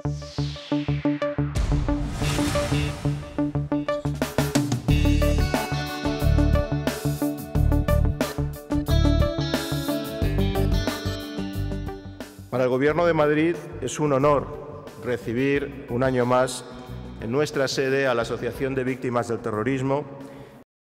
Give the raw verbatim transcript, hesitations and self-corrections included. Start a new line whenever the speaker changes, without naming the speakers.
Para el Gobierno de Madrid es un honor recibir un año más en nuestra sede a la Asociación de Víctimas del Terrorismo